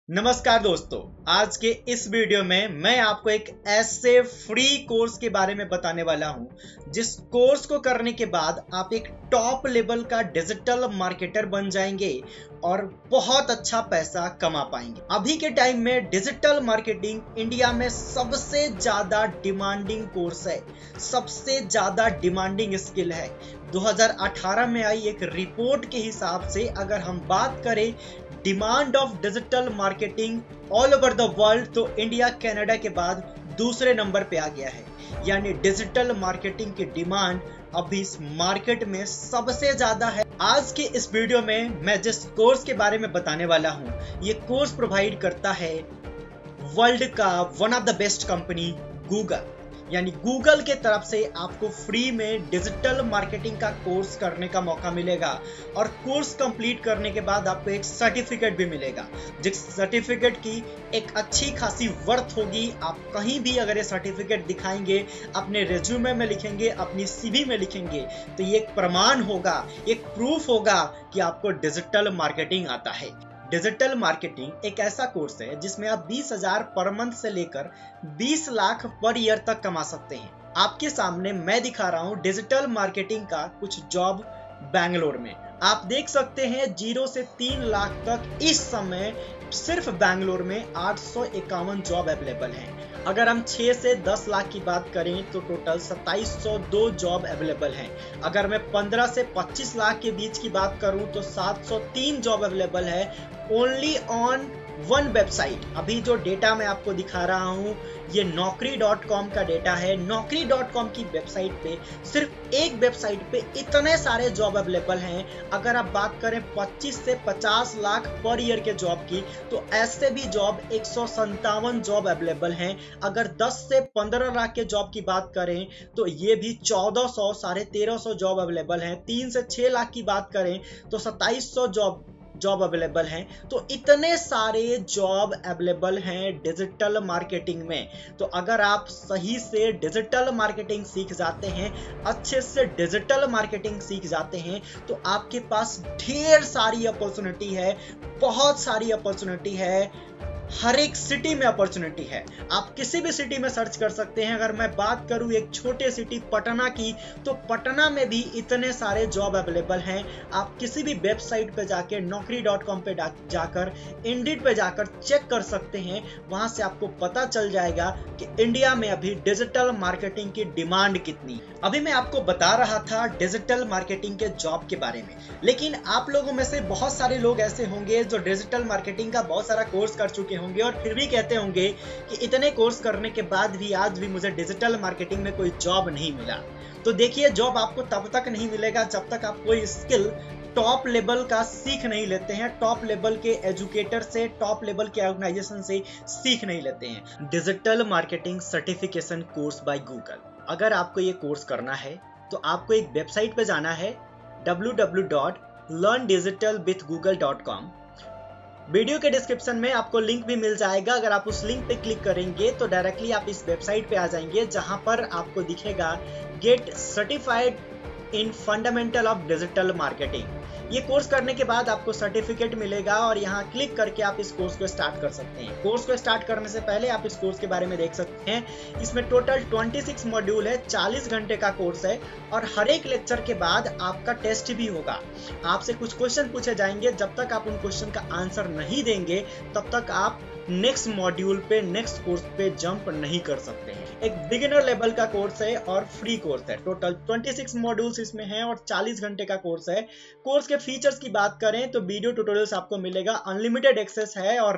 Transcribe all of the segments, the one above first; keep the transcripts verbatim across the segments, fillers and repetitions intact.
नमस्कार दोस्तों, आज के इस वीडियो में मैं आपको एक ऐसे फ्री कोर्स के बारे में बताने वाला हूं जिस कोर्स को करने के बाद आप एक टॉप लेवल का डिजिटल मार्केटर बन जाएंगे और बहुत अच्छा पैसा कमा पाएंगे। अभी के टाइम में डिजिटल मार्केटिंग इंडिया में सबसे ज्यादा डिमांडिंग कोर्स है, सबसे ज्यादा डिमांडिंग स्किल है। दो हज़ार अठारह में आई एक रिपोर्ट के हिसाब से अगर हम बात करें demand of digital marketing all over the world, तो इंडिया कनाडा के बाद दूसरे नंबर पे आ गया है। यानी डिजिटल मार्केटिंग की डिमांड अभी इस मार्केट में सबसे ज्यादा है। आज के इस वीडियो में मैं जिस कोर्स के बारे में बताने वाला हूँ, ये कोर्स प्रोवाइड करता है वर्ल्ड का one of the best company Google. यानी गूगल के तरफ से आपको फ्री में डिजिटल मार्केटिंग का कोर्स करने का मौका मिलेगा और कोर्स कंप्लीट करने के बाद आपको एक सर्टिफिकेट भी मिलेगा, जिस सर्टिफिकेट की एक अच्छी खासी वर्थ होगी। आप कहीं भी अगर ये सर्टिफिकेट दिखाएंगे, अपने रिज्यूमे में लिखेंगे, अपनी सीवी में लिखेंगे, तो ये एक प्रमाण होगा, एक प्रूफ होगा कि आपको डिजिटल मार्केटिंग आता है। डिजिटल मार्केटिंग एक ऐसा कोर्स है जिसमें आप बीस हजार पर मंथ से लेकर बीस लाख पर ईयर तक कमा सकते हैं। आपके सामने मैं दिखा रहा हूं डिजिटल मार्केटिंग का कुछ जॉब बैंगलोर में। आप देख सकते हैं जीरो से तीन लाख तक इस समय सिर्फ बैंगलोर में आठ सौ इक्यावन जॉब अवेलेबल हैं। अगर हम छह से दस लाख की बात करें तो टोटल सत्ताईस सौ दो जॉब अवेलेबल हैं। अगर मैं पंद्रह से पच्चीस लाख के बीच की बात करूं तो सात सौ तीन जॉब अवेलेबल है ओनली ऑन वन वेबसाइट। अभी जो डेटा मैं आपको दिखा रहा हूं ये नौकरी डॉट कॉम का डेटा है। नौकरी डॉट कॉम की वेबसाइट पे सिर्फ एक वेबसाइट पे इतने सारे जॉब अवेलेबल हैं। अगर आप बात करें पच्चीस से पचास लाख पर ईयर के जॉब की, तो ऐसे भी जॉब एक सौ संतावन जॉब अवेलेबल हैं। अगर दस से पंद्रह लाख के जॉब की बात करें तो ये भी चौदह सौ साढ़े तेरह सौ जॉब अवेलेबल हैं। तीन से छह लाख की बात करें तो सत्ताईस सौ जॉब जॉब अवेलेबल हैं। तो इतने सारे जॉब अवेलेबल हैं डिजिटल मार्केटिंग में। तो अगर आप सही से डिजिटल मार्केटिंग सीख जाते हैं, अच्छे से डिजिटल मार्केटिंग सीख जाते हैं, तो आपके पास ढेर सारी अपॉर्चुनिटी है, बहुत सारी अपॉर्चुनिटी है। हर एक सिटी में अपॉर्चुनिटी है। आप किसी भी सिटी में सर्च कर सकते हैं। अगर मैं बात करूं एक छोटे सिटी पटना की, तो पटना में भी इतने सारे जॉब अवेलेबल हैं। आप किसी भी वेबसाइट पे जाके नौकरी डॉट कॉम पे जाकर इंडीड पे जाकर चेक कर सकते हैं। वहां से आपको पता चल जाएगा कि इंडिया में अभी डिजिटल मार्केटिंग की डिमांड कितनी। अभी मैं आपको बता रहा था डिजिटल मार्केटिंग के जॉब के बारे में, लेकिन आप लोगों में से बहुत सारे लोग ऐसे होंगे जो डिजिटल मार्केटिंग का बहुत सारा कोर्स कर चुके होंगे और फिर भी कहते होंगे कि इतने कोर्स करने के बाद भी आज भी मुझे डिजिटल मार्केटिंग में कोई जॉब नहीं मिला। तो देखिए, जॉब आपको तब तक नहीं मिलेगा जब तक आप कोई स्किल टॉप लेवल का सीख नहीं लेते हैं, टॉप लेवल के एजुकेटर से, टॉप लेवल के ऑर्गेनाइजेशन से सीख नहीं लेते हैं। Digital marketing certification course by Google. अगर आपको ये कोर्स करना है तो आपको एक वेबसाइट पे जाना है W W W dot learn digital with Google dot com. Video के डिस्क्रिप्शन में आपको लिंक भी मिल जाएगा। अगर आप उस लिंक पे क्लिक करेंगे तो डायरेक्टली आप इस वेबसाइट पे आ जाएंगे, जहां पर आपको दिखेगा get certified in fundamental of digital marketing. ये कोर्स करने के बाद आपको सर्टिफिकेट मिलेगा और यहाँ क्लिक करके आप इस कोर्स को स्टार्ट कर सकते हैं। कोर्स को स्टार्ट करने से पहले आप इस कोर्स के बारे में देख सकते हैं। इसमें टोटल छब्बीस मॉड्यूल है, चालीस घंटे का कोर्स है और हर एक लेक्चर के बाद आपका टेस्ट भी होगा। आपसे कुछ क्वेश्चन पूछे जाएंगे। जब तक आप उन क्वेश्चन का आंसर नहीं देंगे तब तक आप नेक्स्ट मॉड्यूल पे, नेक्स्ट कोर्स पे जंप नहीं कर सकते हैं। एक बिगिनर लेवल का कोर्स है और फ्री कोर्स है। टोटल छब्बीस मॉड्यूल्स इसमें हैं और चालीस घंटे का कोर्स है। कोर्स के फीचर्स की बात करें तो वीडियो ट्यूटोरियल्स आपको मिलेगा, अनलिमिटेड एक्सेस है और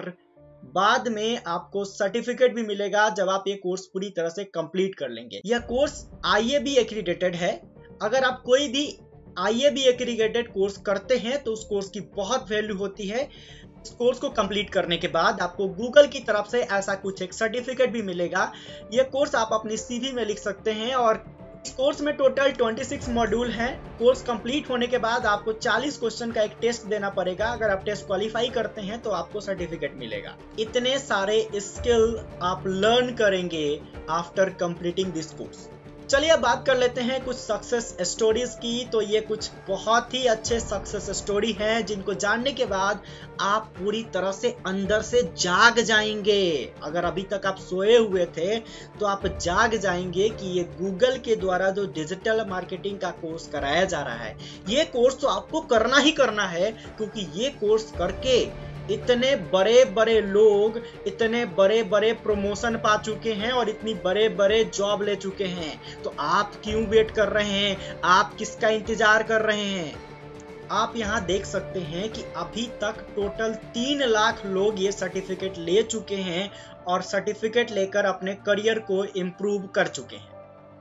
बाद में आपको सर्टिफिकेट भी मिलेगा जब आप ये कोर्स पूरी तरह से कंप्लीट कर लेंगे। यह course I A B accredited है। अगर आप कोई भी I A B accredited course करते हैं तो उस कोर्स की बहुत वैल्यू होती है। इस कोर्स को कंप्लीट करने के बाद आपको गूगल की तरफ से ऐसा कुछ एक सर्टिफिकेट भी मिलेगा। यह कोर्स आप अपनी सीवी में लिख सकते हैं और इस कोर्स में टोटल छब्बीस मॉड्यूल हैं। कोर्स कंप्लीट होने के बाद आपको चालीस क्वेश्चन का एक टेस्ट देना पड़ेगा। अगर आप टेस्ट क्वालिफाई करते हैं तो आपको सर्टिफिकेट मिलेगा। इतने सारे स्किल आप लर्न करेंगे आफ्टर कंप्लीटिंग दिस कोर्स। चलिए अब बात कर लेते हैं कुछ सक्सेस स्टोरीज की। तो ये कुछ बहुत ही अच्छे सक्सेस स्टोरी हैं जिनको जानने के बाद आप पूरी तरह से अंदर से जाग जाएंगे। अगर अभी तक आप सोए हुए थे तो आप जाग जाएंगे कि ये गूगल के द्वारा जो डिजिटल मार्केटिंग का कोर्स कराया जा रहा है, ये कोर्स तो आपको करना ही करना है, क्योंकि ये कोर्स करके इतने बड़े बड़े लोग इतने बड़े बड़े प्रमोशन पा चुके हैं और इतनी बड़े बड़े जॉब ले चुके हैं। तो आप क्यों वेट कर रहे हैं? आप किसका इंतजार कर रहे हैं? आप यहाँ देख सकते हैं कि अभी तक टोटल तीन लाख लोग ये सर्टिफिकेट ले चुके हैं और सर्टिफिकेट लेकर अपने करियर को इम्प्रूव कर चुके हैं।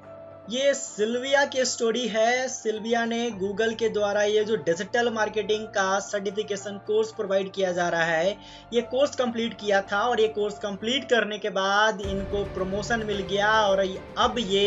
ये सिल्विया की स्टोरी है। सिल्विया ने गूगल के द्वारा ये जो डिजिटल मार्केटिंग का सर्टिफिकेशन कोर्स प्रोवाइड किया जा रहा है, ये कोर्स कंप्लीट किया था और ये कोर्स कंप्लीट करने के बाद इनको प्रमोशन मिल गया और अब ये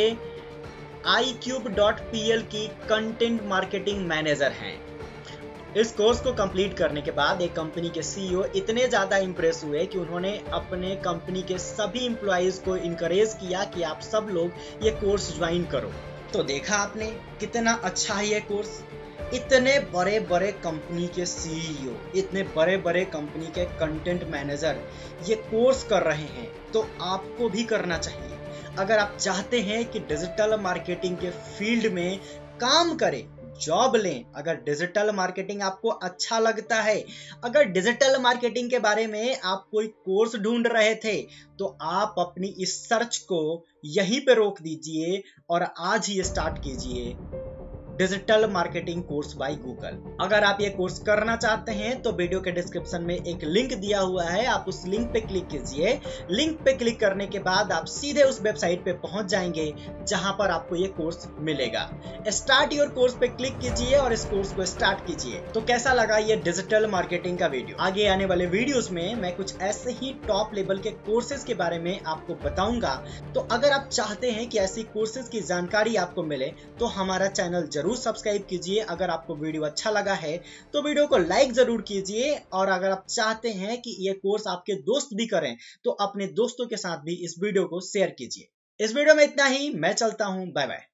I cube dot P L की कंटेंट मार्केटिंग मैनेजर हैं। इस कोर्स को कंप्लीट करने के बाद एक कंपनी के सीईओ इतने ज्यादा इंप्रेस हुए कि उन्होंने अपने कंपनी के सभी एम्प्लॉइज को इनकरेज किया कि आप सब लोग ये कोर्स ज्वाइन करो। तो देखा आपने कितना अच्छा है ये कोर्स। इतने बड़े बड़े कंपनी के सीईओ, इतने बड़े बड़े कंपनी के कंटेंट मैनेजर ये कोर्स कर रहे हैं, तो आपको भी करना चाहिए। अगर आप चाहते हैं कि डिजिटल मार्केटिंग के फील्ड में काम करें, जॉब लें, अगर डिजिटल मार्केटिंग आपको अच्छा लगता है, अगर डिजिटल मार्केटिंग के बारे में आप कोई कोर्स ढूंढ रहे थे, तो आप अपनी इस सर्च को यहीं पे रोक दीजिए और आज ही स्टार्ट कीजिए digital marketing course by Google. अगर आप ये कोर्स करना चाहते हैं तो वीडियो के डिस्क्रिप्शन में एक लिंक दिया हुआ है, आप उस लिंक पे क्लिक कीजिए। लिंक पे क्लिक करने के बाद आप सीधे उस वेबसाइट पे पहुंच जाएंगे जहां पर आपको ये कोर्स मिलेगा। स्टार्ट योर कोर्स पे क्लिक कीजिए और इस कोर्स को स्टार्ट कीजिए। तो कैसा लगा ये डिजिटल मार्केटिंग का वीडियो? आगे आने वाले वीडियोस में मैं कुछ ऐसे ही टॉप लेवल के कोर्सेज के बारे में आपको बताऊंगा। तो अगर आप चाहते हैं कि ऐसी कोर्सेज की जानकारी आपको मिले तो हमारा चैनल जरूर सब्सक्राइब कीजिए। अगर आपको वीडियो अच्छा लगा है तो वीडियो को लाइक जरूर कीजिए और अगर आप चाहते हैं कि ये कोर्स आपके दोस्त भी करें तो अपने दोस्तों के साथ भी इस वीडियो को शेयर कीजिए। इस वीडियो में इतना ही, मैं चलता हूं, बाय बाय।